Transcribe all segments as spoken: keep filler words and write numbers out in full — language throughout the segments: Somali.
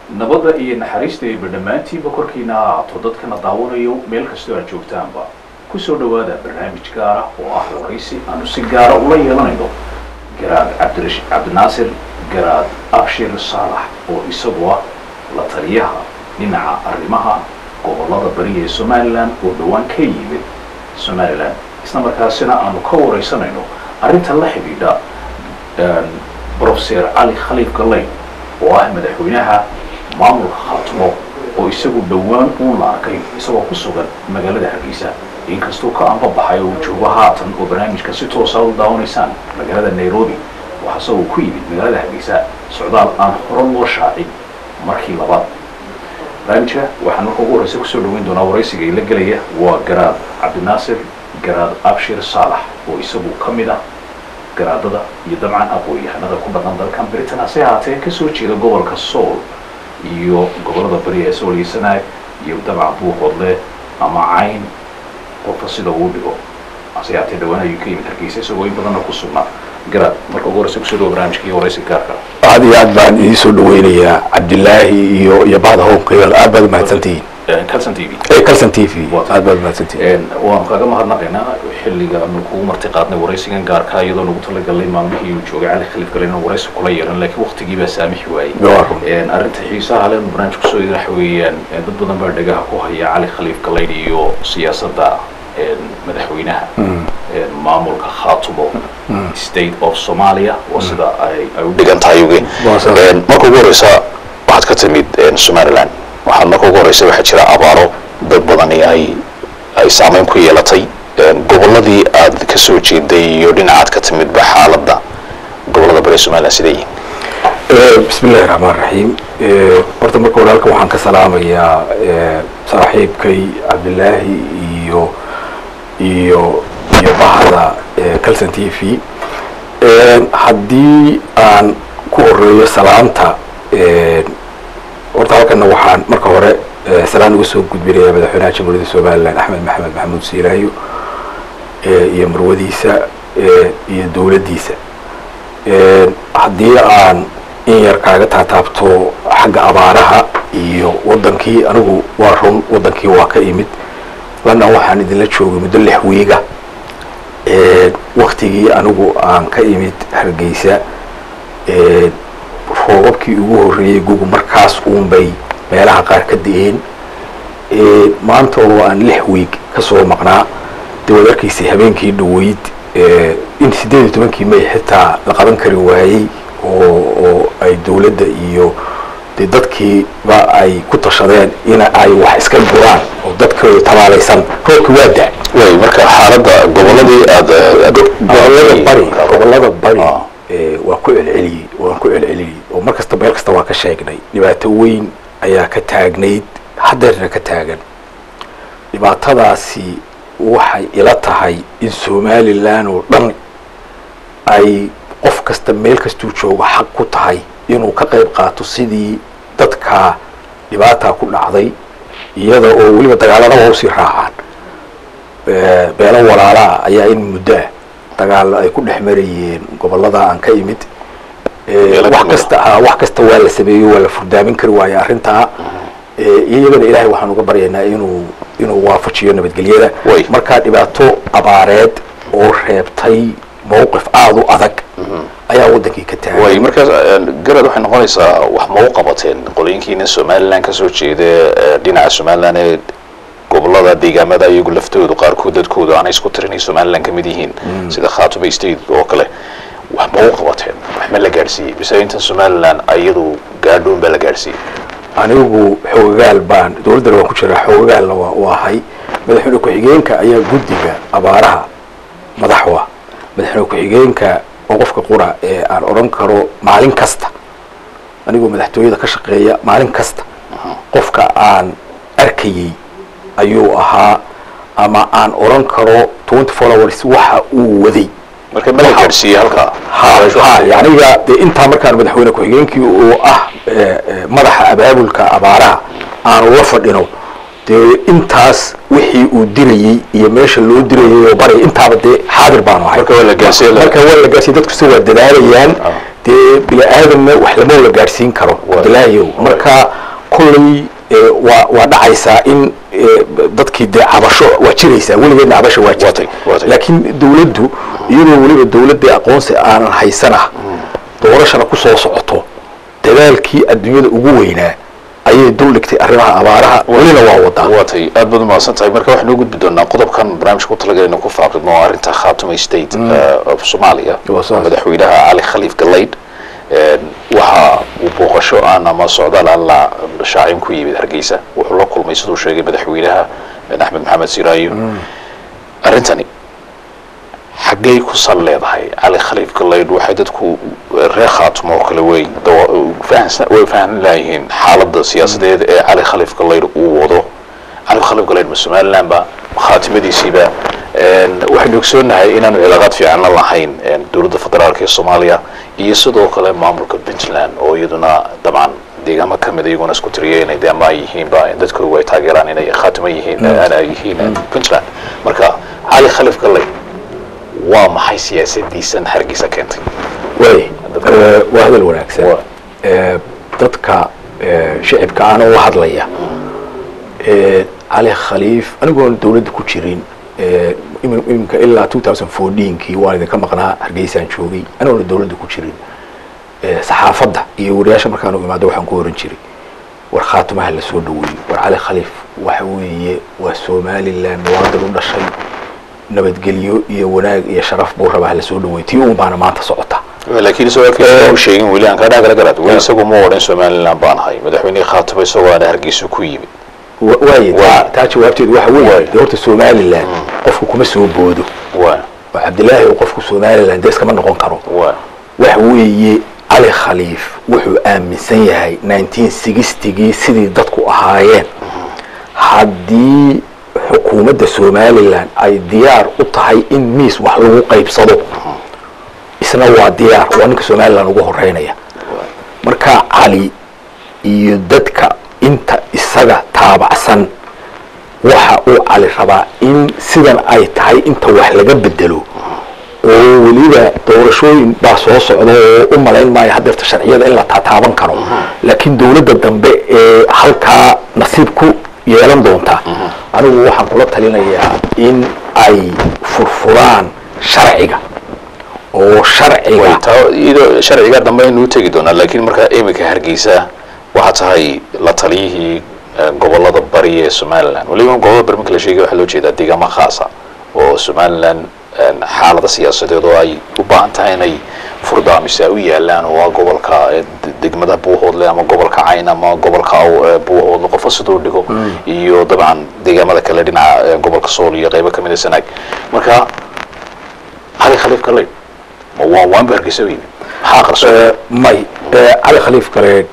nabadda iyo naxariista iyo badhamaantiiba korkiina ha ahaato dadkana daawanayo meel kastoo aad joogtaanba ku soo dhawaada barnaamij gaar ah oo ah waraysi aanu si gaara ula yeelanayno garaad cabdirashiid cabdinaasir garaad abshir saalax oo isagu ah la taliyaha dhinaca arrimaha gobollada bari ee somalilan oo dhowaan ka yimid somalilan isla markaasina aanu ka waraysanayno arrinta la xidhiidha professor cali khaliif galayn oo ah madaxweynaha maamulka khaatumo oo isagu dhowaan uun la arkay isagoo ku sugan magaalada hargeysa inkastoo ka anba baxay oo joogo haatan oo barnaamijka si toosa u daawanaysaan magaalada nairobi waxaase uu ku yimid magaalada hargeysa socdaal aan hore loo shaacin markii labaad barnaamijka waxaan marka ugu horeysa kusoo dhaweyn doonaa waraysiga ila gelaya waa garaad cabdinaasir garaad abshir saalax oo isagu ka mid ah garaadada iyo dabcan aqoon-yahanada ku dhaqan dalkan britain hase haatee kasoo jeeda gobolka sool iyo gobollada bari ee sool iyo sanaag iyo dabcan buuqoodle ama cayn qofka sida uu dhigo hase haatee dhawaan ayuu ka yimid hargeysa isagoo in badanna ku sugnaa garaad marka ugu horeysa kusoo dhawo barnaamijka iyo waraysiga gaarka aad iyo aad baan idiin soo dhaweynayaa cabdilaahi iyo iyo bahda howlkayal aad baad mahadsantihiin calson t v calson t v aad baad mahadsantihiin waanu kaga mahadnaqaynaa xilliga aanu kugu marti qaadnay waraysigan gaarka iyadoo nagu talagalnay maalmihii uu joogay cali khaliif galayn inuu waraysi kula yeelan laakiin waqtigii baa saamixi waayey arrinta xiisaha leh barnaamij kusoo yidhi waxa weeyaan dad badan baa dhagaha ku haya cali khaliif galayn iyo siyaasadda madaxweynaha maamulka khaatumo state of somalia oo sida ay u dhigan tahay uge marka ugu horeysa waxaad ka timid somaliland waxaad marka ugu horeysa waxaa jira abaaro dad badani ay ay saameyn ku yeelatay gobolladii aad ka soo jeeday iyo dhinacaad ka timidba xaaladda gobollada bari somaliland siday yihiin bismi illahi raxmaan raxiim horta marka hore halkan waxaan ka salaamayaa saaxiibkay cabdilaahi iyo iyo iyo bahda calson t v haddii aan ku horeeyo salaanta horta halkana waxaan marka hore salaan uga soo gudbinayaa madaxweynaha jamhuuriyadda somaliland axmed maxamed maxamuud siilaayo iyo marwadiisa iyo dowladdiisa haddii aan in yar kaaga taataabto xagga abaaraha iyo waddankii anigu waa run waddankii waa ka imid lana waxaan idinla joogay muddo lix wiiga waktigii anigu aan ka imid hargeysa roobabkii ugu horreeyey gugu markaas uun bay meelaha qaar ka da-een maanta oo aan lix wiig ka soo maqnaa dee waad arkaysay habeenkii dhaweyd in siddeed iyo tobankii may xitaa la qaban kari waayey oo oo ay dowladda iyo dee dadkiiba ay ku tashadeen ina ay wax iska guraan oo dadkooda tabaalaysan roobki waa da way marka xaaladda gobolladii aad gobollada bari gobollada bari waa ku celceliyey waan ku celceliyey oo mar kasta meel kasta waa ka sheegnay dhibaato weyn ayaa ka taagnayd haddeerna ka taagan dhibaatadaasi waxay ila tahay in somaliland oo dhan ay qof kasta meel kastuu joogo xaq ku tahay inuu ka qayb qaato sidii dadka dhibaataa ku dhacday iyada oo weliba dagaalada waa usii raacaan beelo walaalaa ayaa in muddoa dagaal ay ku dhex marayeen gobollada aan ka imid wax kasta wax kasta waa la sameeyo waa la furdaamin kari waayo arrintaa iyagana ilaahay waxaan uga baryaynaa inuu inuu waafajiyo nabadgelyada markaa dhibaato abaareed oo reebtay mawqif aada u adag ayaa waddankii ka taagay way markaas garaad waxay noqonaysaa wax ma u qabateen qolooyinkiina somaliland kasoo jeeda dhinaca somaliland ee gobollada deegaamada iyagu laftoodu qaarkood dadkooda aanay isku tirinay somaliland ka mid yihiin sida khaatumo state oo kale wax ma u qabateen wax ma la gaadhsiiyey bise inta somaliland iyadu gaadhoon baa la gaadhsiiyey anigu xoogagaal baan dowladdana waan ku jiraa xoogagaalna waa u ahay madaxweyne ku-xigeenka ayaa guddiga abaaraha madaxwa madaxweyne ku-xigeenka oo qofka qura ee aan odhan karo maalin kasta anigoo madaxtooyada ka shaqeeya maalin kasta qofka aan arkayey ayuu ahaa ama aan odhan karo twenty four hours waxa uu waday marka ma la gaadhsiiyey halkaa ha yaniga dee intaa markaan madaxweyne ku-xigeenkii oo ah madaxa abaabulka abaaraha aan uga fadhino dee intaas wixii uu dirayey iyo meesha loo dirayay oo baray intaaba dee xaadir baanu ahay marka waa la gaarsiiyey marka waa la gaarsiiyey dadku si waa dadaalayaan dee bini aadamna wax lama wada gaadhsiin karo abdilaahiyow marka kolley waa waa dhacaysaa in dadkii dee cabasho waa jiraysaa weligeedna cabasho waa jirtay laakiin dawladdu iyadoo weliba dawladda aqoonsi aanan haysanah doorashana ku soo socoto dadaalkii adduunyada ugu weynaa ayay dul dhigtay arrimaha abaaraha welina waa wadaa waatay aad baad umahadsan tahay marka waxaan u gudbi doonaa qodobkan barnaamijka ku talagalay ku faaqidno arrinta Khaatuma State of Somalia madaxweynaha Ali Khaliif Galayd waxa uu booqasho aan ama socdaal aan la shaacin ku yimid Hargeysa wuxuu la kulmay sidoo sheegay madaxweynaha Axmed Maxamed Siraayo arrintani xaggay ku sal leedahay Ali Khaliif Galayd waxay dadku reer Khaatuma oo kale weyn fahansan way fahan laayihiin xaaladda siyaasadeed ee Ali Khaliif Galayd uu wado Ali Khaliif Galayd Somaliland ba khaatimadiisiiba waxaan ogsoonahay inaanu cilaaqaad fiican la lahayn dowladda federaalka ee Soomaaliya iyo sidoo kale maamulka Puntland oo iyaduna dabcan deegaamo ka mid iyaguna isku tiriyeen ay ama yihiin ba dadku way taageeraan inay Khaatuma yihiin ana yihiin Puntland marka Ali Khaliif Galayd waa maxay siyaasadiisan Hargeysa keentay way waa hadal wanaagsan dadka shacabka aan u hadlaya Ali Khaliif anigoo dawladda ku jirin imika ilaa two thousand fourteen kii waan idinka maqnaa Hargeysaan joogay anigoo dawladda ku jirin saxaafadda iyo wariyaasha markaan u imaado waxaan ku oran jiray war Khaatumaha la soo dhaweeyay war Ali Khaliif waxa weeye waa Somaliland muwaadin u dhashay nabadgelyo iyo wanaag iyo sharaf buu rabaa la soo dhaweeyay oo baana maanta socota laakiin soo ka sheegin wali aan ka dhagal garad way isagu ma oran Somaliland baan hay madaxweynaha Khaatuma isagoo aan Hargeysa ku yimid وايد taa jawaabteedu waxa weeye doorta Somaliland qofku kuma soo boodo waa Abdullaahi oo qofku Somaliland deeska ma noqon karo waa wax weeye Ali Khaliif wuxuu aaminsan yahay nineteen sixty gii sidii dadku ahaayeen haddii xukuumadda Somaliland ay diyaar u tahay in miis wax lagu qaybsado isna waa diyaar waa ninka Somaliland ugu horeynaya marka Ali iyo dadka inta isaga taabacsan waxa uu Ali rabaa in sidan ay tahay inta wax laga bedelo oo waliba doorashooyin baa soo socda oo u malayn maayo hadeerta sharciyada in la taaban karo laakiin dawladda dambe ee halka nasiib ku yeelan doonta anigu waxaan kula talinayaa in ay furfuraan sharciga oo sharciga iyadoo sharciga dambe inuu tagi doona laakiin marka imika Hargeysa waxa tahay la taliyihii gobolada bari ee Somaliland waliba gobolada bari marka la sheegay waxa loo jeedaa deegaamo khaas ah oo Somaliland xaalada siyaasadeed oo ay u baahan tahay inay furdaamisa u yaalaan oo gobolka degmada Buuhoodle ama gobolka Cayn ama gobolka Buuhoodle qof sidoo dhigo iyo dabcan deegaamada kale dhinaca gobolka Sool iyo qaybo kamid ah Sanaag marka Ali Khaliif Galayd waa waan barkiisay ha qarso may Ali Khaliif Galayd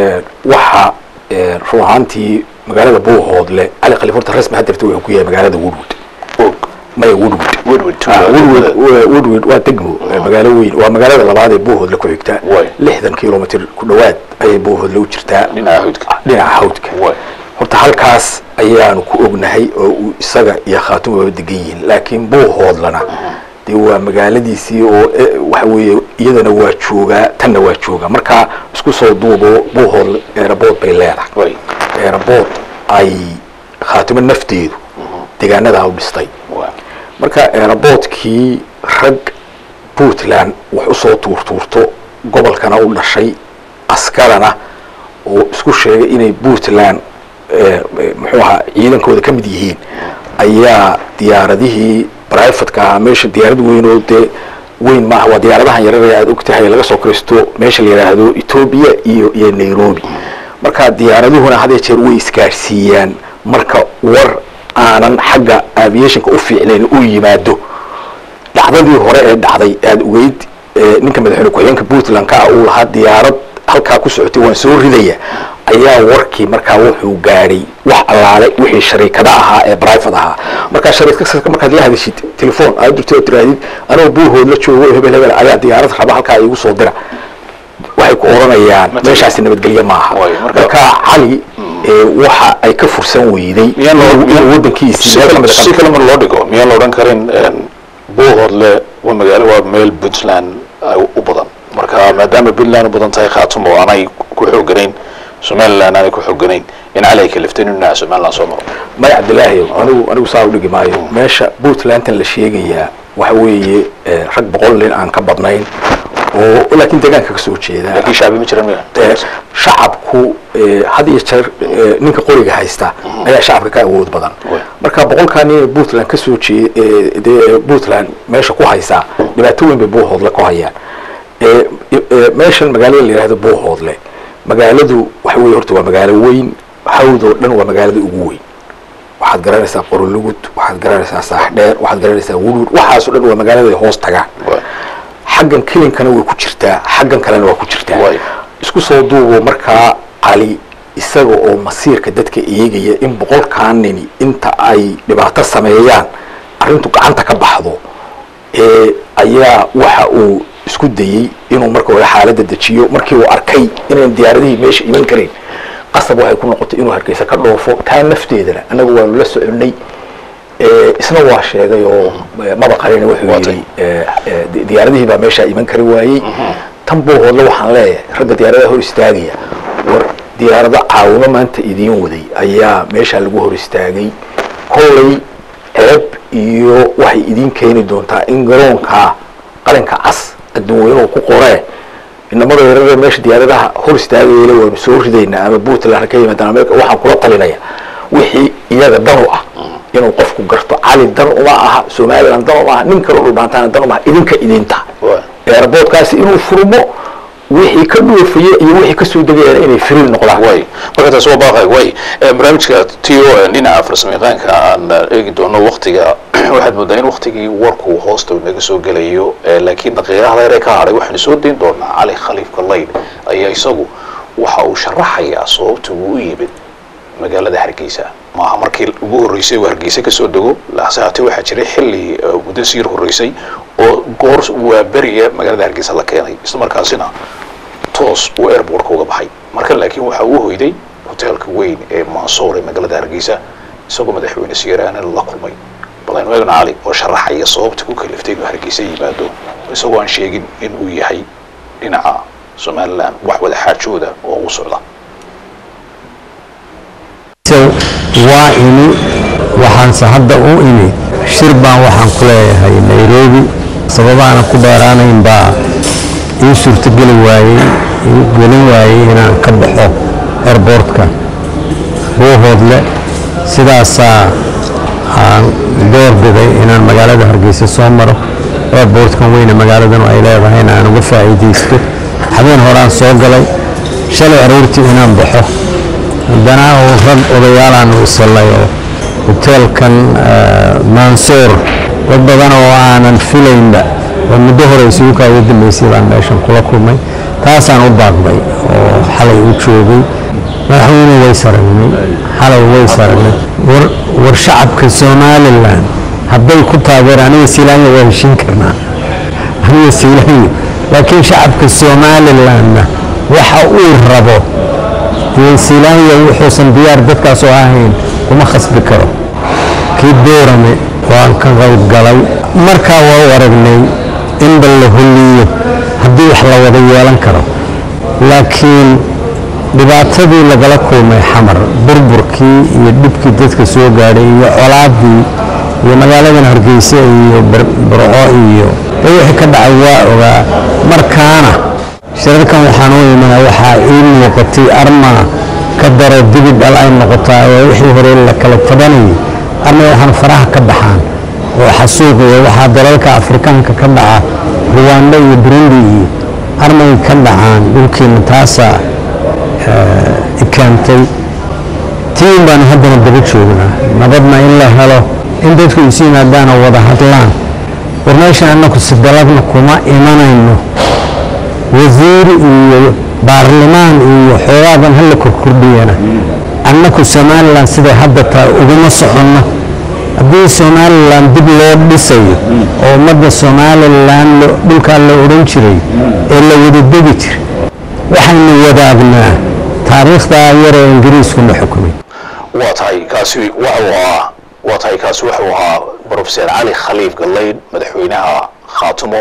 waxa ruuxantii magaalada Buuhoodle Ali Khaliif horta rasmi hadirta wuxuu ku yahay magaalada Woodwood may Woodwood Woodwood Woodwood waa degmo magaalo weyn waa magaalada labaad ee Buuhoodle ku xigta lixdan kiiloomitir ku dhawaad ay Buuhoodle u jirtaa dhinaca hawdka dhinaca hawdka horta halkaas ayaanu ku ognahay oo isaga iyo Khaatuma degan yihiin laakiin Buuhoodlana dee waa magaaladiisii oo waxa weeye iyadana waa jooga tanna waa jooga marka isku soo duubo Buuhoodle airport bay leedahay airport ay Khaatuma nafteedu deegaanada u dhistay marka airportkii rag Puntland wax u soo tuurtuurto gobolkana u dhashay askarana oo isku sheegay inay Puntland muxuu ahaa ciidankooda ka mid yihiin ayaa diyaaradihii private ka meesha diyaarad weyn oo de weyn ma waa diyaaradahan yaryar ee aad ogtahay laga soo kristo meesha la yiraahdo Ethiopia iyo iyo Nairobi marka diyaaraduhuna hadee jeer way iskaarsiiyaan marka war aanan xagga aviationka u fiicnayn u yimaado dhacdadii hore ee dhacday aad ugeyd ninka madaxweyne ku-xigeenka Puntland ka uu lahaa diyaarad halka ku socotay waan soo ridaya ayaa warkii markaa wuxuu gaaray wax alaale wixii shariikada ahaa ee private ahaa marka shariikada marka la hadashid telefoon aad dirto tiraadid anoo Buuhoodle joogo hebel hebel ayaa diyaarad raba halka igu soo dira waxay ku oranayaan meeshaas nabadgelyo ma aha marka Ali waxa ay ka fursan weyday in wadankiisa si kale mar loo dhigo miyaan la oran karin Buuhoodle waa magaalo waa meel Puntland u badan marka marka maadaama Puntland badan tahay Khaatumo aanay ku xooganayn Somaliland aanay ku xooganayn in calay kalifteen inuu Somaliland soo maro ma Cabdilaahi anigu anigu saa u dhigi maayo meesha Puntland la sheegaya waxa weeye rag boqol nin aan ka badnayn oo laakiin deegaanka ka soo jeeda laakiin shacbi ma jiraan shacabku hadii jeer ninka qoriga haysta ayaa shacabka ka awood badan marka boqolkaan nin Puntland ka soo jeeda Puntland meesha ku haysa dhibaato weyn bay Buuhoodle ku hayaan meeshan magaalada la yiraahdo Buuhoodle magaaladu waxa weeye horta waa magaalo weyn hawdo dhan waa magaalada ugu weyn waxaad garanaysaa Qorolugud waxaad garanaysaa Saaxdheer waxaad garanaysaa Wuluur waxaas oo dhan waa magaalada hoos tagaan xaggan kilinkana way ku jirtaa xaggan kalena waa ku jirtaa isku soo duubo markaa cali isaga oo masiirka dadka eegaya in boqolkaan nin inta ay dhibaato sameeyaan arintu gacanta ka baxdo ee ayaa waxa uu isku dayay inuu markaa wada xaaladda dajiyo markii uu arkay inaan diyaaradihii meesha iman karin qasab waxay ku noqotay inuu Hargeysa ka dhoofo taa nafteedana anagu waa la soconay isna waa sheegay oo maba qareen wuxuu yiri diyaaradihii baa meesha iman kari waayay tan Buuhoodle waxaan leeyahay ragga diyaaradaha hor istaagaya war diyaarada caawimo maanta idiin waday ayaa meesha lagu hor istaagay koolay ceeb iyo waxay idiin keeni doontaa in garoonka qaranka cas adduunweynuhu ku qoree inamada yaryar meesha diyaaradaha hor istaagayay waa soo ridaynaa ama Puntland ka yimaadaan Ameerika waxaan kula talinaya wixii iyaga dan u ah inuu qofku garto cali dan uma aha Somaliland dan uma aha nin kale oo baantaan dan uma idinka idinta airportkaasi inuu furmo wixii ka dhoofiyay iyo wixii ka soo degay inay firiil noqdaan way marka taas waa baaqay way barnaamijka tiyo dhinaca farsamayaqaanka aan eegi doono waqtiga waxaad moodaa in waqtigii warku hoosta naga soo galayo laakiin daqiiqadaha yar ka haray waxaan soo deyn doonaa cali khaliif galayd ayaa isagu waxa uu sharaxayaa sababta uu yimid magaalada Hargeysa ma markii ugu horeysay Hargeysa ka soo dago laasaati waxa jiray xilli muddo sii horeysay oo goor waa bariya magaalada Hargeysa la keenay isla markaasina toos uu airport uga baxay marka laakiin waxa uu hoyday hotelka weyn ee Mansour ee magaalada Hargeysa isagoo madaxweyne Siiraan la kulmay balan weegna cali oo sharaxaya sababta ku kaliftay inuu Hargeysa yimaado isagoo aan sheegin in uu yahay dhinaca Somaliland wax wada xaajooda oo uu socda وإني وحن سهدأ إني شربا وحن كله هاي نيروبي سببا أنا كبارانا إنبا يسور تقلي واي يقولي واي هنا كبحو إيربورتكا هو هودله سداسا دور بدي هنا المجالة هرجيسة سومرو إيربورتكا وين المجالة دنو أيلاه هنا أنا وقف عيديستو حبين هوران سوقلي شلي عرورتي هنا بحو دنا ورد أضيالان وصليو hotel كان منصور وبدنا وأنا فيلين ده والمدهور يسوق عيد الميسير عن عشان كل كومي تاسان وباق بي وحلو وشوبي ما حويني ويسرني حلو ويسرني ور ورشعب كسومال الآن هبي كنت أقرأني سيلاني وهشين كرنا هني سيلاني لكن شعب كسومال الآن وحقول ربو سيلاني وحسن ديار dadkaas oo ahayn kuma khasbi karo kii doorame waan ka qayb galay marka waa waragnay in bal la huliyo hadii wax la wada yeelan karo laakiin dhibaatadii lagala kulmay xamar burburkii iyo dhibkii dadka soo gaaray iyo colaadii iyo magaalada Hargeysa iyo Burco iyo wixii ka dhacay waa ogaa markaana shirarkan waxaan u imanaa waxa ii muuqatay arma ka daro dibid al ay noqotaa oo wixii hore la kala tabanay arma waxaan faraha ka baxaan oo xasuuqay waxa dalalka Afrikaanka ka dhaca Rwanda iyo Burundi arma ka dhacaan dhulkii taasa ee ikantay tiin baan haddana daba joognaa nabadna in la helo in dadku isiinaadaan wada hadlaan warmeesha annagu sidalagna kuma imanayno وزير برلمان وحوارا هلا كردينا أنك سوماليلاند سيدا حدث وقلنا صحنا أبي سوماليلاند دبلو بسي أو مدى سوماليلاند بلقى اللي أورنشري إلا ودي دبتر وحن ودابنا تاريخ داير إنجليز كنا حكمي واتاي كاسوي وحوها واتاي كاسوي وحوها بروفيسور علي خليف قليل مدحوينها خاتمه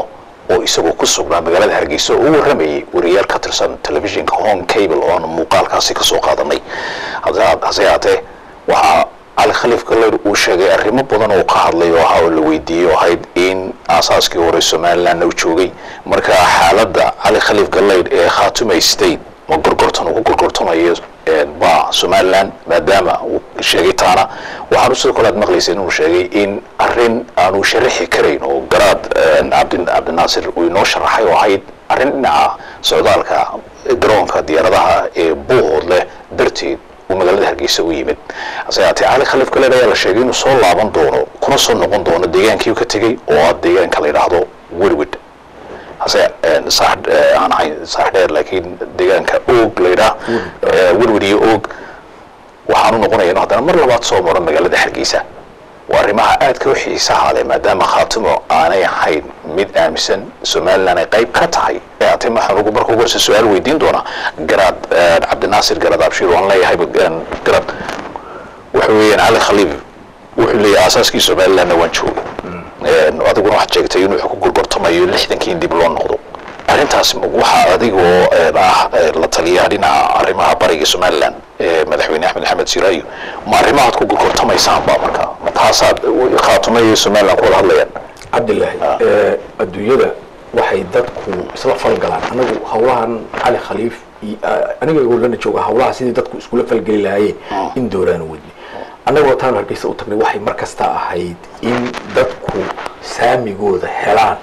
oo isagoo ku sugnaa magaalada Hargeysa oo u waramayay wariyaal ka tirsan telefishinka Home Cable oo aan muuqaalkaasi ka soo qaadanay hase haatee waxa علي خليف قال uu sheegay arrimo badan oo ka hadlay oo waxa la weydiiyay ahayd in asaaskii hore Soomaaliland uu joogay marka xaaladda علي خليف قال ee Khaatume State ma gorgortan ugu gorgortanayo ba Soomaaliland maadaama uu sheegay taana waxaan sidoo kale maqlaysay inuu sheegay in arrin aanu sharaxi kareyn oo garaad Abdin Abdin Nasir uu inoo sharaxay oo ahayd arrin dhinaca socdaalka garoonka diyaaradaha ee Buuhoodle darteed magaalada Hargeysa u yimid asayaati علي خليف kale ayaa la sheegay inuu soo laaban doono kuna soo noqon doono deegaankii uu ka tagay oo deegaanka la yiraahdo Werwid hase sax aan ahay sax dheer laakiin deegaanka oog la yiraahdo Werwid iyo oog waxaanu noqonayaa haddana mar labaad soo maro magaalada Hargeysa وarrimaha aadka u xiisaha leh maadaama Khaatumo aanay ahayn mid aaminsan Soomaaliland ay qayb ka tahay aatay maxaan ugu markuu warsi su'aal weydiin doona garaad Abdin Nasir garaad Abshir oo la yahay garaad wuxuu weeyaan علي خليف wuxuu leeyahay asaaskii Soomaaliland waan joogay ee adiguna wax sheegtay inuu ku gurgurtamayo lixdankii dib loo noqdo arrintaas waxa adigoo ah la taliyaa dhinaca arrimaha bariga Soomaaliland ee madaxweyne Axmed Maxamed Siraayo ma arrimaha ku gurgurtamaysan ba marka mataasaad Khaatume iyo Soomaaliland ku hadlayaan Cabdullaahi ee adduunyada waxay dadku isla falgalaan anagu hawlahan علي خليف aniga ugu lana jooga hawlaha sidii dadku isku la falgali lahaayeen in dooraan wadni anagu taan Hargeysa u tagnay waxay markasta ahayd in dadku saamigooda helaan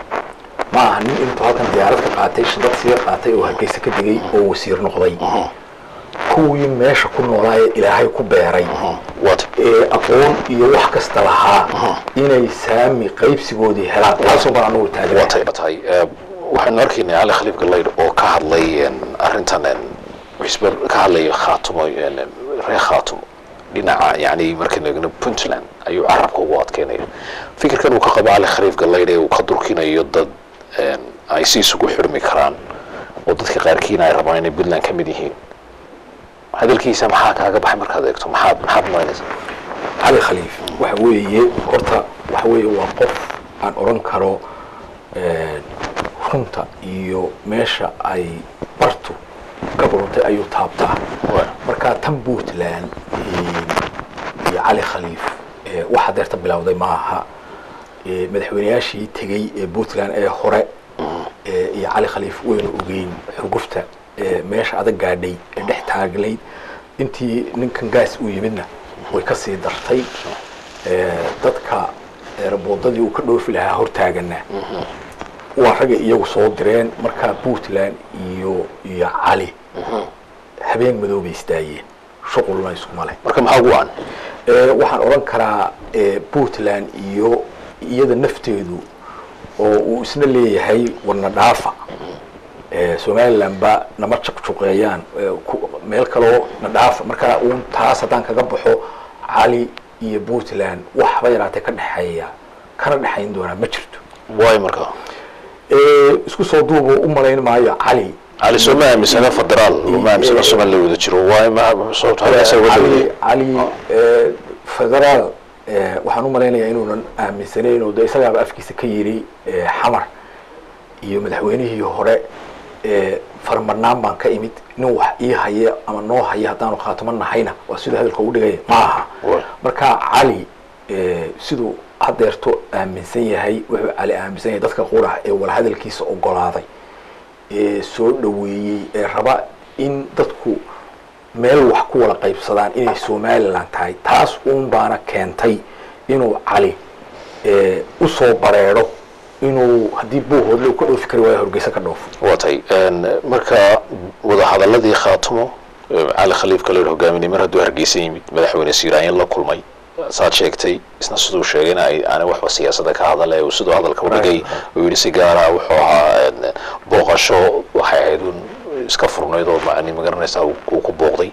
ما هني أنتوا هالكن ديارات كقاتيش ضد سير قاتي وهالكيس كدقي أو وسير نقضي كوي ماشى كل وراي إلى هاي كبيري وات أقول يروح كستلها إن يسمي قريب سجودي هلا وصل عنه تاجر وات بتاعي وحنا نركين على خليف قليل أو كهاللي أرنتنا ويسبر كهاللي خاتم يعني ري خاتم لنا يعني مركين لنا بنتلان أيو عرب قوات كيني فكر كانوا كقبل على خليف قليل وقدر كينا يضد ay si isugu xirmi karaan oo dadka qaarkiina ay rabaan inay Puntland ka mid yihiin hadalkiisa maxaa kaaga baxay markaad eegto maxaad maxaad maynaysaa علي خليف waxa weeye horta waxa weeye waa qof aan oran karo ee runta iyo meesha ay bartu gabrotay ayuu taabtaa marka tan Puntland iyo علي خليف waxa deerta bilowday maaha madaxweynayaashii tagay ee Puntland ee hore ee علي خليف weyn ogeyn xurgufta ee meesha adag gaadhay ee dhex taaglay intii ninkan gaas u yimidna way ka sii dartay ee dadka raboodadii uu ka dhoofi lahaa hortaagana waa rag iyagu soo direen marka Puntland iyo iyo علي habeen madow istaayeen shuqulna isku malay marka maxaa ugu aan ee waxaan oran karaa ee Puntland iyo iyada nafteedu oo uu isna leeyahay warna dhaafa ee Soomaaliland ba nama jaqjuqeeyaan meel kale oo na dhaafa marka uu taas hadan kaga baxo علي iyo Puntland waxba yaraatay ka dhaxeeya kana dhaxayn doona ma jirto way marka ee isku soo duubo u malayn maayo علي علي Soomaaliland misana federaal uma misana Soomaaliland wada jiro way ma soo taayay علي علي ee federaal waxaan u maleynayaa inuunan aaminsaneyn oo isaga afkiisa ka yiri xamar iyo madaxweynihii hore ee farmarnaan baan ka imid nin wax ii haya ama noo haya hadaan Khaatumo nahayna waa sidoo hadalka u dhigay maaha marka علي sidoo hadeerto aaminsan yahay wuxuu علي aaminsan yahay dadka qurax ee wala hadalkiisa ogolaaday ee soo dhaweeyay ee raba in dadku meel wax ku wala qaybsadaan inay Soomaaliland tahay taas uun baana keentay inuu علي ee u soo bareero inuu hadii Buuhoodle ku dhoofi karo waa Hargeysa ka dhoofo watay een marka wada hadaladii Khaatumo علي خليف kale hogaaminay mar haduu Hargeysa yimid madaxweyne Siraayan la kulmay saad sheegtay isna sidoo sheeganay aan wax siyaasadda ka hadalay oo sidoo hadalka u dhigay oo yiri si gaar ah wuxuu ahaa booqasho waxay ahayd iska furnayd oo macni magaranaysa uu ku booqday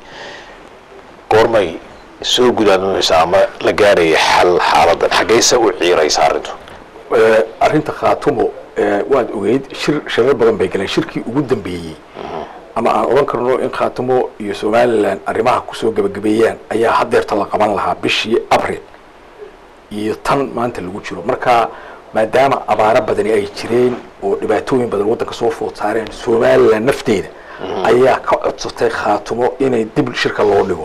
goormay soo gudaanaysa ama la gaaray xal xaaladda xageysa u ciiraysa arintu ee arinta Khaatumo waad ogeyd shir shirar badan bay galeen shirkii ugu dambeeyay ama aan oran karno in Khaatumo iyo Soomaaliland arrimaha ku soo gabagabeeyaan ayaa hadeerta la qaban lahaa bishii April iyo tan maanta lagu jiro marka maadaama abaaro badani ay jireen oo dhibaatooyin badan waddanka soo food saareen somaliland nafteeda ayaa ka codsatay khaatumo inay dib shirka loo dhigo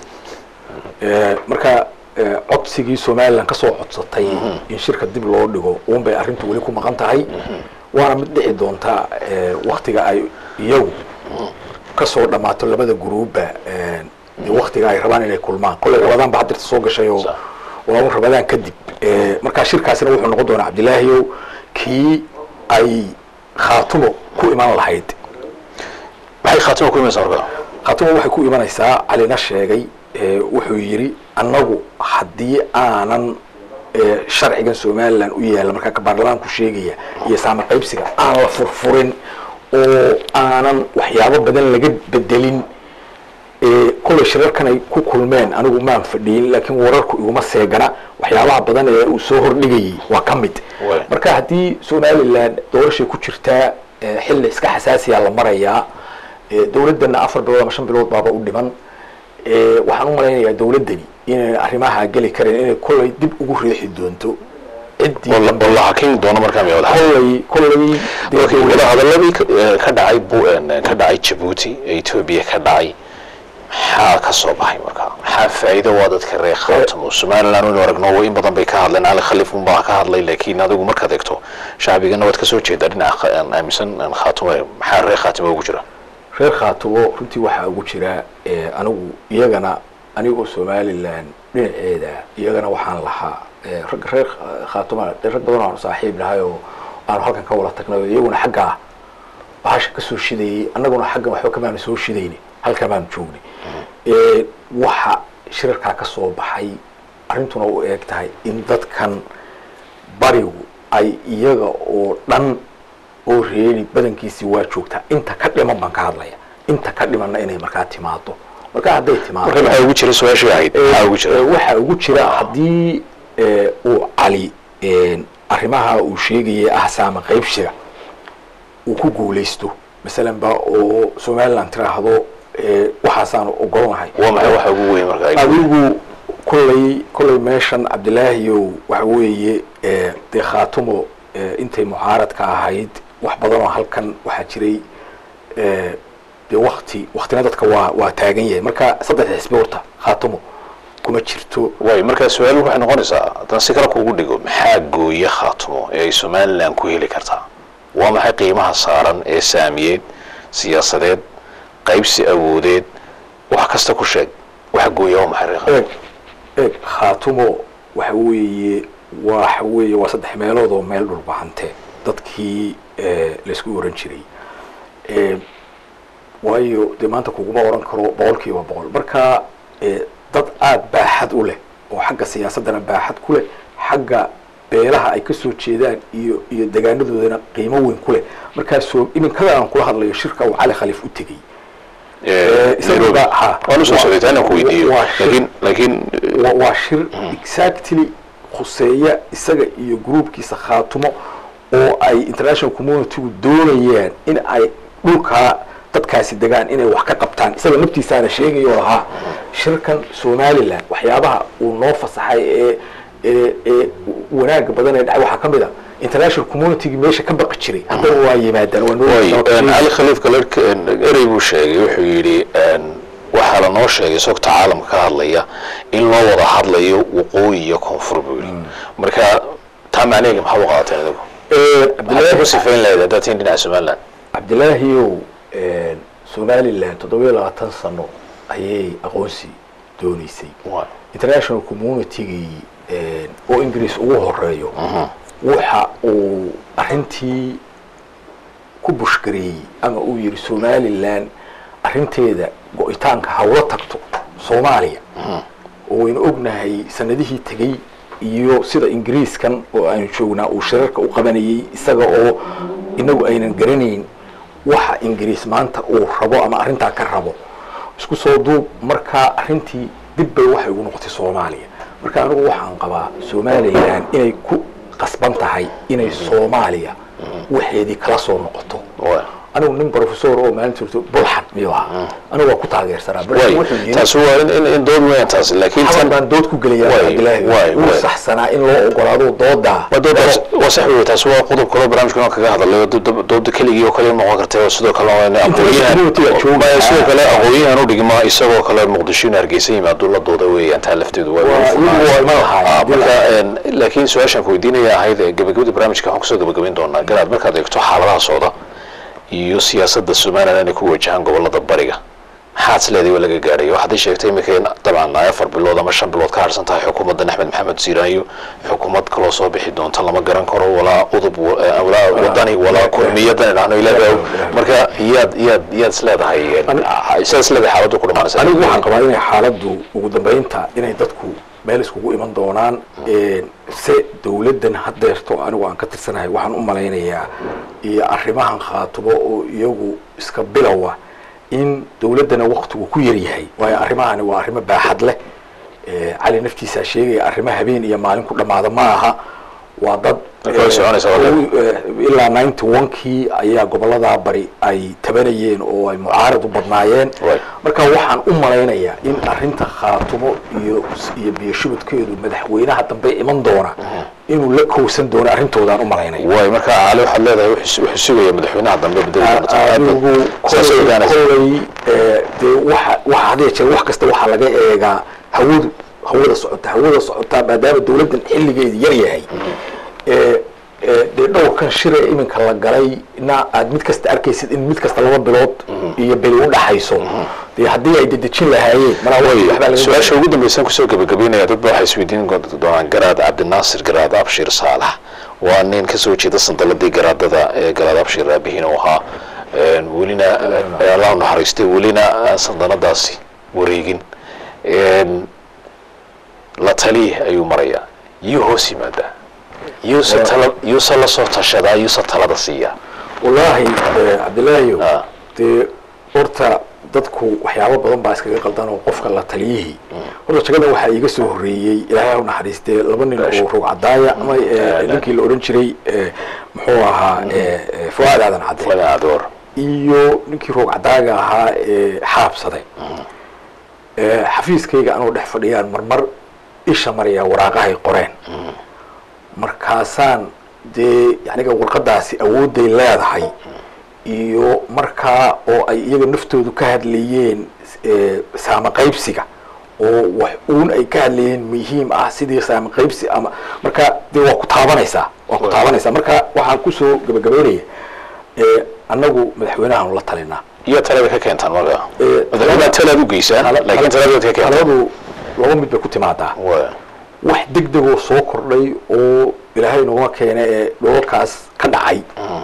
marka codsigii somaliland kasoo codsatay in shirka dib loo dhigo uun bay arrintu weli ku maqan tahay waana mid dhici doontaa waktiga ay iyagu kasoo dhammaato labada gruubba waktiga ay rabaan inay kulmaan kolley rabadaan ba hadirta soo gashay oo waa rabadaan kadib markaa shirkaasina wuxuu noqon doonaa cabdilaahiyow kii ay khaatumo ku iman lahayd maxay khaatumo ku imanaysaa markaa khaatumo waxay ku imanaysaa calina sheegay wuxuu yidhi annagu haddii aanan sharcigan somaliland u yaalla markaa baarlamaanku sheegaya iyo saama qaybsiga aan la furfurin oo aanan waxyaabo badan laga bedelin kolley shirarkan ay ku kulmeen anigu maan fadhiyin laakiin wararku iguma seegana waxyaabaha badan ee uu soo hordhigayay waa ka mid marka haddii somaliland doorashay ku jirtaa xilli iska xasaasiya la marayaa dawladdana afar bilood ama shan bilood baaba u dhiman waxaan u malaynayaa dawladdani inay arrimaha geli kareen inay kolley dib ugu riixi doonto ciddii oo la hakin doono markaa ma wada kolley kolley wada hadaladii ka dhacay ka dhacay Djibouti ee Ethiopia ka dhacay maxaa ka soo baxay markaa maxaa faa'iido waa dadka reer khaatumo somaliland oo aragno way in badan bay ka hadleen ali khaliif un baa ka hadlay laakiin adigu markaad eegto shacbigana waad ka soo jeedaa dhinaca aaminsan khaatumo maxaa reer khaatumo ugu jira reer khaatumo runtii waxaa ugu jira anigu iyagana anigoo somaliland dhinaceeda iyagana waxaan lahaa rag reer khaatumo rag badan oo saaxiib nahay oo aan halkan ka wada tagnay iyaguna xagga bahasha ka soo shidayay annaguna xagga waxba kamaana soo shidayni halka baan joognay waxa shirarkaa ka soo baxay arrintuna u eeg tahay in dadkan barigu ay iyaga oo dhan oo reeli badankiisii waa joogtaa inta ka dhiman baan ka hadlaya inta ka dhimanna inay markaa timaado marka hadday timaado marka maxaa ugu jira su-aashii ahayd maxaa ugu jira waxaa ugu jira haddii uu cali arrimaha uu sheegayay ah saama qaybshiga uu ku guulaysto masalan ba oo somaliland tiraahdo waxaasaan ogolnahay waa maxay waxa ugu weyn markaa adigu kolley kolley meeshan cabdilaahiyow waxa weeye dee khaatumo intay mucaaradka ahayd wax badan oo halkan waxaa jiray dee wakti waktina dadka waa waa taagan yahay marka saddex xisbi horta khaatumo kuma jirto way marka su-aal waxay noqonaysaa haddaan si kale kuugu dhigo maxaa gooya khaatumo ee ay somaliland ku heli kartaa waa maxay qiimaha saaran ee saamiyeed siyaasadeed qaybsi awoodeed wax kasta ku sheeg waxa gooya waa maxay reer eeg khaatumo waxa weeye waxa weeye waa saddex meelood oo meel dhul bahante dadkii laysku oran jiray waayo dee maanta kuguma oran karo boqolkiiba boqol marka dad aada baaxad u leh oo xagga siyaasaddana baaxad ku leh xagga beelaha ay kasoo jeedaan iyo iyo degaanadoodana qiimo weyn ku leh markaasoo iminkada aan kula hadlayo shirka uu cali khaliif u tegey waa shir exactly khuseeya isaga iyo groupkiisa khaatumo oo ay international communitygu doonayaan in ay dhulkaa dadkaasi degaan inay wax ka qabtaan isaga naftiisaana sheegayo lahaa shirkan somaliland waxyaabaha uu noo fasaxay ee ee ee wanaaga badan ee dhacay waxaa ka mid a international community meesha ka baqi jiray haddana waa yimaadaan waa noo cali khaliif galerka erey buu sheegay wuxuu yidhi waxaa la noo sheegay sogta caalamka ka hadlaya in loo wada hadlayo waqooyi iyo koonfur buu yidhi marka taa macnaheega maxaa u qaadateen adigu cabdilaahi ku sifayn lahayd haddaad tihin dhinaca somaliland cabdilaahiyow somaliland toddobiyo labaatan sano ayay aqoonsi doonaysay international communitygii oo ingiriis ugu horeeyo waxa uu arrintii ku bushgareeyey ama uu yidhi somaliland arrinteeda go-itaanka hawla tagto soomaaliya oo waynu ognahay sanadihii tegey iyo sida ingiriiskan oo aynu joognaa uu shirarka u qabanayay isaga oo inagu aynan garanayn waxa ingiriis maanta uu rabo ama arrintaa ka rabo isku soo duub markaa arrintii dib bay waxay ugu noqotay soomaaliya marka anigu waxaan qabaa somaliland inay ku qasban tahay inay soomaaliya waxeedii kala soo noqoto anigu nin professor oo maalinta jirto bulxan miyuu ahaa anigu waa ku taageersanaa taas waa in in dood weyn taas laakiin tan baan dood ku geliyaa Cabdilaahi wuu saxsanaa in loo ogolaado dooda doodaas waa sax weey taas waa qodob kale barnaamijkan kaga hadlayo dooda kaliya oo kale noqon kartay oo sidoo kale waa aqoonyahan sidoo kale aqoonyahan u dhigma isagoo kale Muqdisho Hargeysa yimaado la dooda weeyaan taa lafteedu waa marka laakiin su'aashan ku weydiinaya ahayd gabagabada barnaamijka waxaan kusoo gabagabayn doonaa garaad markaad eegto xaaladaha socda iyo siyaasadda Soomaaliland ku wajahan gobolada bariga maxaad leedahay oo laga gaaray waxaad sheegtay imikeen dabcan afar bilood ama shan bilood ka harsan tahay xukuumadda Axmed Maxamed Siiraayo xukuumad kale soo bixi doonta lama garan karo walaa udub walaa wadani walaa kulmiyadan inaanu ilaahay marka iyad iyad iyad leedahay isaas leedahay xaaladdu ku dhamaanaysa anigu waxaan qabaa in xaaladdu ugu dambeynta inay dadku meel iskugu iman doonaan ee se dawladdan hadeerto anigu aan ka tirsanahay waxaan u malaynayaa iyo arrimahan khaatubo oo iyagu iska bilowa in dawladdana waqtigu ku yar yahay waayo arrimahani waa arrimo baaxad leh ee cali naftiisa sheegay arrimo habeen iyo maalin ku dhamaada ma aha waa dad ilaa ninety one kii ayaa gobolada bari ay tabanayeen oo ay mucaarad u badnaayeen marka waxaan u malaynayaa in arrinta khaatumo iyo iyo biyashubadkeedu madaxweynaha dambe iman doona inuu la kowsan doono arrintoodan u malaynaya way marka cali waxa leedahay wuxuu sugaya madaxweynaha dambe beddelkiisa kolay de waxa waxa hadii jeer wax kasta waxa laga eegaa hawadu hawada socota hawada socota maadaama dawladdan xilligeedii yar yahay ee de dhowrkan shire iminka la galay na aad mid kasta arkaysid in mid kasta laba bilood iyo beli u dhaxayso de haddii ay dedejin lahaayeen marka su'aasha ugu dambaysan kusoo gabagabeynaya dad waxay isweydiin doonaan garaad Cabdinaasir garaad Abshir Saalax waa nin ka soo jeeda sandaladii garaadada ee garaad Abshir Raabihin oo ahaa welina Allah naxariistay welina sandaladaasi wareegin la tali ayuu maraya iyo hoos yimaada يوسف طلب يوصل لصوت الشدة يوصل طلب الصيا والله عبد الله يو تي أرتا dadku waxyaabo badan baa iskaga qaldan oo qofka la taliyay horta shaqada waxa iga soo horeeyay ilaahay u naxariistay laba nin oo ruug cadaaya ama ninkii la oran jiray muxuu ahaa Fuad Aadan Cade Fuad Aadoor iyo ninkii ruug cadaaga ahaa ee xaabsaday ee xafiiskayga anoo dhex fadhiyaan marmar isha mariya waraaqahay qoreen markaasaan dee yaniga warqadaasi awooday leedahay iyo markaa oo ay iyaga naftoodu ka hadlayeen saama qaybsiga oo wax uun ay ka hadlayeen muhiim ah sidii saama qaybsi ama marka dee waa ku taabanaysaa waa ku taabanaysaa marka waxaan kusoo gabagabeynaya annagu madaxweynahan la talinaa iyo talada ka keentaan marka madaxweynaha talada u geysaan laakiin talada ka keentaan taladu laba mid bay ku timaadaa wax degdeg oo soo kordhay oo ilaahay nooga keenay ee dhoolkaas ka dhacay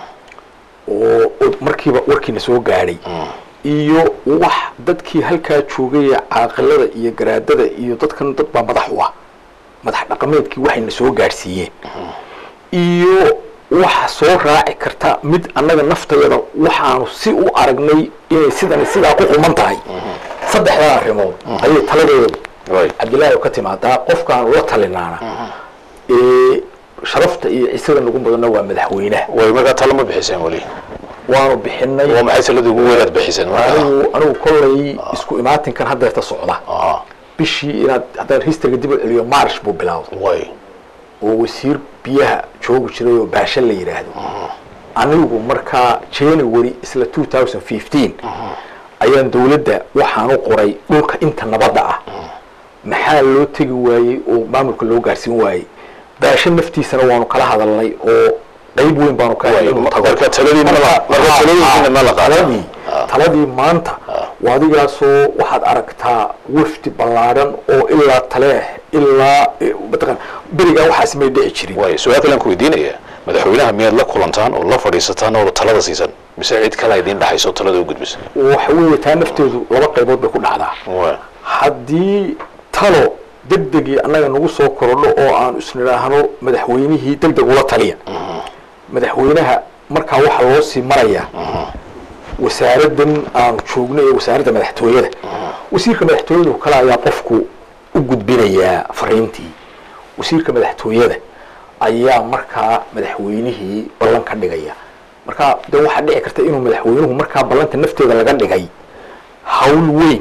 oo markiiba warkiina soo gaadhay iyo wax dadkii halkaa joogay caaqilada iyo garaadada iyo dadkan dad baa madax u ah madax dhaqameedkii waxayna soo gaadhsiiyeen iyo waxa soo raaci karta mid annaga naftayada waxaanu si u aragnay inay sidan sidaa ku quman tahay saddexdaa arrimood ayay taladeedu Cabdilaahi ka timaadaa qofkaan la talinaana ee sharafta iyo isaga nagu mudana waa madaxweynaha way marka talamo bixiseen wali waanu bixinay waa maxay taladu ugu weerad bixiseen anigu anigu kollay isku imaatinkan hadda ta socda bishii inaad hadda historyga dib u celiyo march buu bilaawday way oo wasiir biyaha joogu jiray oo baasha la yiraahdo anigu marka January isla two thousand fifteen ayaan dawladda waxaan u qoray dhulka inta nabadda ah maxaa loo tagi waayay oo maamulka loo gaarsiin waayay baasha naftiisana waanu kala hadalnay oo qayb weyn baanu ka helay marka taladii marka taladii ma la qaaday taladii maanta waadigaasoo waxaad aragtaa wafdi ballaaran oo ilaa taleex ilaa badqan bariga waxaas may dhici jirin way su'aal kale ku weydiinaya madaxweynaha miyaad la kulantaan oo la fadhiisataan oo talada siisan mise cid kale idin dhaxayso talada u gudbisa waxa weeye taa nafteedu laba qaybood bay ku dhacdaa haddii talo degdegii annaga nagu soo korodho oo aan isniraahno madaxweynihii degdeg ula taliya madaxweynaha markaa waxa loo sii marayaa wasaaraddan aan joogno ee wasaaradda madaxtooyada wasiirka madaxtooyadu kale ayaa qofku u gudbinayaa fariintii wasiirka madaxtooyada ayaa markaa madaxweynihii ballan ka dhigaya marka de waxaa dhici karta inuu madaxweynuhu markaa ballanta nafteeda laga dhigay hawl weyn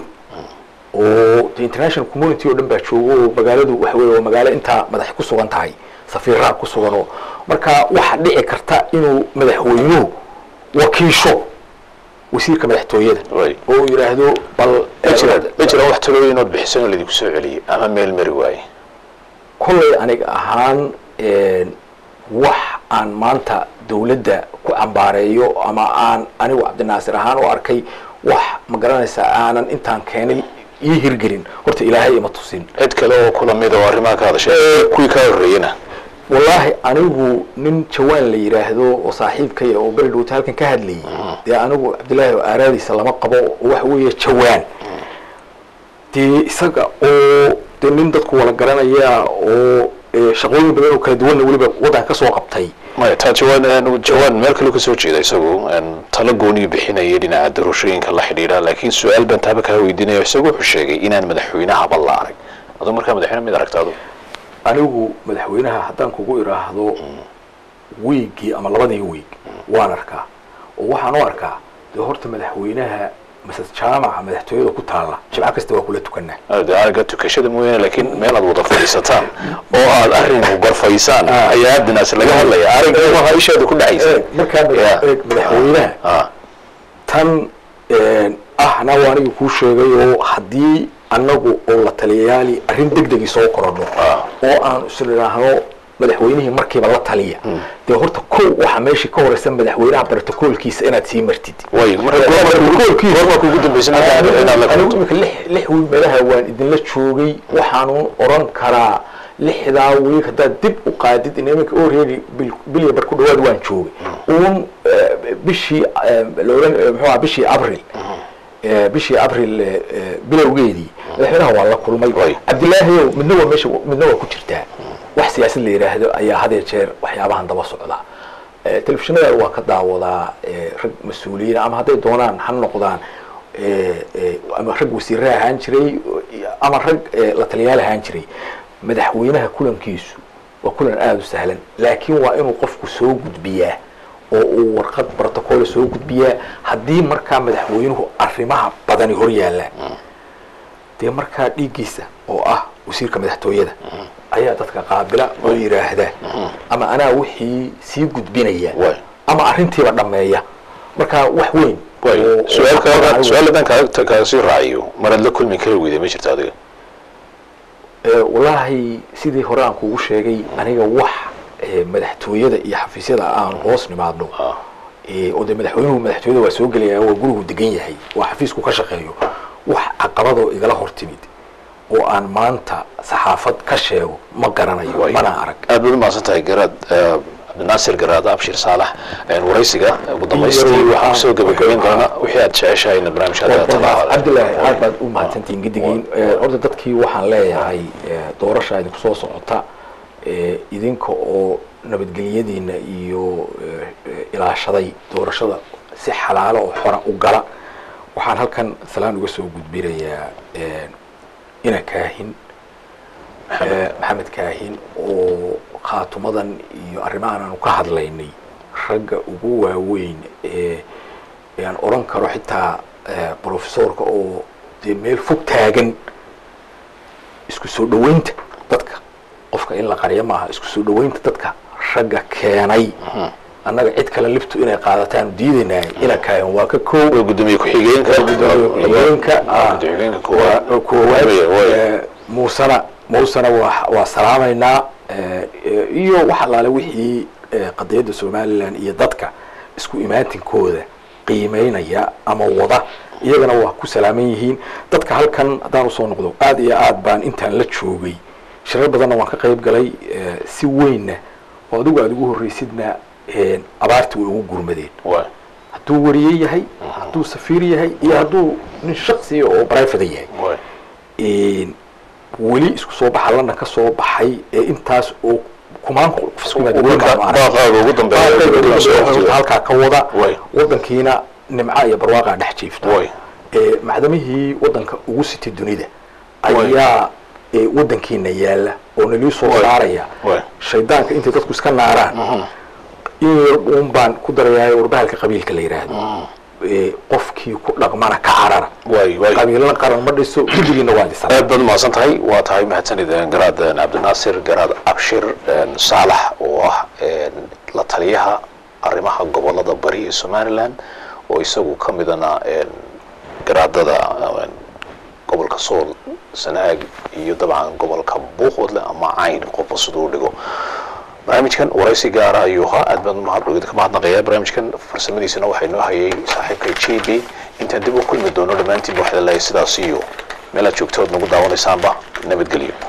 oo international community oo dhan baa joogo oo magaaladu waxa weeye waa magaalo intaa madax ku sugan tahay safiiraha ku sugan oo marka waxaa dhici karta inuu madaxweynuhu wakiisho wasiirka madaxtooyada oo yiraahdo bal ajira wax talooyin oo bixisan oo ku soo celiyay ama meel mari waay kulay aniga ahaan ee wax aan maanta dawladda ku cambaareeyo ama aan anigu Cabdinaasir ahaan oo arkay wax ma garanaysa aanan intaan keenay ii hirgelin horta ilaahay ima tusin cid kale oo kula mid ah arrimaha ka hadashay kuwii ka horeeyna wallahi anigu nin jawaan la yiraahdo oo saaxiibkay oo bari dhowta halkan ka hadlayay de anigu Cabdilaahi aaraadiisa lama qabo wax weeye jawaan de isaga oo de nin dadku wala garanaya oo shaqooyin badan oo kala duwan waliba wadan ka soo qabtay ma ta jawaan jawaan meel kale ka soo jeeday isagu talo gooni bixinayay dhinaca doorashooyinka la xiriira laakiin su'aal baan taaba ka weydiinay isagu wuxuu sheegay inaan madaxweynaha ballaaray adoo markaa madaxweynaha mid aragtaado anigu madaxweynaha haddaan kugu iraahdo wiigi ama labadii wiig waan arkaa oo waxaan u arkaa de horta madaxweynaha masad jaamaca madaxtooyada ku taala jimca kasta waa kula tukanaa aad aragto tukashada mooyee laakiin meel aad wada fadhiisataan oo aad arrin u garfaysaan ayaa dinaas laga hadlaya arrinka waxa ishaadu ku dhacaysa markaa madaxweynaha tan ahna waa anigu ku sheegay oo haddii annagu oo la taliyayaali arrin degdeg soo korodho oo aan isleeyahay madaxweynihii markiiba la taliya de horta kow waxa meeshii ka horeysan madaxweynaha protocolkiisa inaad sii martid way marka protocolkiisa horma kugu dambaysan inaad la anigu imika lix wiil meelaha waan idinla joogay waxaanu oran karaa lixdaa wiil haddaad dib u qaadid in iminka already bil bar ku dhawaad waan joogay uun bishii loolan muxuu ahaa bishii abril bishii abril bilowgeedii madaxweynaha waa la kulmay Cabdilaahi midna waa meesha midna waa ku jirtaa wax siyaasad la yiraahdo ayaa had iyo jeer waxyaabahan daba socda telefishinada waa ka daawadaa rag mas'uuliyiin ama haday doonaan han noqdaan ama rag wasiirada ahaan jiray ama rag la taliyaal ahaan jiray madaxweynaha kulankiisu waa kulan aad u sahlan laakiin waa inuu qofku soo gudbiyaa oo uu warqad protocol soo gudbiyaa haddii markaa madaxweynuhu arrimaha badani hor yaala de markaa dhiigiisa oo ah wasiirka madaxtooyada ayaa dadka qaabila oo yiraahda ama ana wixii sii gudbinaya ama arrintiiba dhameeya marka wax weyn su'aalka su'aaladan ka ka sii raaciyo marad la kulmi kara weeyday ma jirto adiga ee wallahi sidii hore aan kugu sheegay aniga wax madaxtooyada iyo xafiisyada aan hoos nimaadno ee oo de madaxweynuhu madaxtooyada waa soo galaya oo gurigu degan yahay waa xafiisku ka shaqeeyo wax caqabado igala hortimid oo aan maanta saxaafad ka sheego ma garanayo mana arag aad u maasantahay garaad Cabdinaasir garaad Abshir Saalax een waraysiga ugu dambeystii waxa soo gabagabeyn doona wixii aad jeceshahay in barnaamijka talaha Cabdilaahi aad baad u mahadsantiin gidigiin orda dadkii waxaan leeyahay doorasho idinku soo socota ee idinka oo nabadgelyadiina iyo ilaashaday doorashada si xalaalo oo xora u gala waxaan halkan salaan uga soo gudbinayaa ee ina kaahin maxamed kaahin oo qaatumadan iyo arrimahan aanu ka hadlaynay ragga ugu waaweyn ee aan oran karo xitaa professorka oo de meel fog taagan isku soo dhaweynta dadka qofka in la qariyo maaha isku soo dhaweynta dadka ragga keenay annaga cid kale liftu inay qaadataan diidanay ina kaahin waa ka koow gudoomiye ku xigeenka xigeenka ah koowaad muusana muusana waa waa salaamayna iyo waxa laale wixii qadiyada Soomaaliland iyo dadka isku imaantinkooda qiimeynaya ama wada iyagana waa ku salaaman yihiin dadka halkan hadaan soo noqdo aad iyo aad baan intaan la joogay shirar badan waan ka qayb galay si weyn oo adigu aad ugu horeysidna abaartii way ugu gurmadeen hadduu wariyay yahay hadduu safiir yahay iyo hadduu nin shakhsi oo private yahay weli isku soo baxalana ka soo baxay ee intaas oo kumaan isku baaqaaga ugu dambeeya halka ka wada wadankiina nimca iyo barwaaqa dhex jiifta ee macdamihii wadanka ugu sitay dunida ayaa ee wadankiina yaala oo nali soo saaraya shaydaanka inta dadku iska naaraan in un baan ku darayaa warbahalka qabiilka la yiraahdo qofkii ku dhaqmana ka carara way way qabiilna qaran ma dhiso gudigiina waa dhisan aad baad maasan tahay waa tahay mahadsanideen garaad cabdinaasir garaad abshir saalax oo ah la taliyaha arrimaha gobolada bari ee Somaliland oo isagu ka midana garaadada gobolka Sool Sanaag iyo dabcan gobolka Buuqodle ama Cayn qof sidoo dhigo barnaamijkan waraysi gaar ah ayuu ahaa aad baan mahadnaqayaa ka mahadnaqayaa barnaamijkan farsamadiisana waxay noo hayay saaxiibkay G B inta dib u kulmi doono dhamaantiin waxaa la sidaas iyo meel aad joogto nagu daawanaysaanba nabadgelyo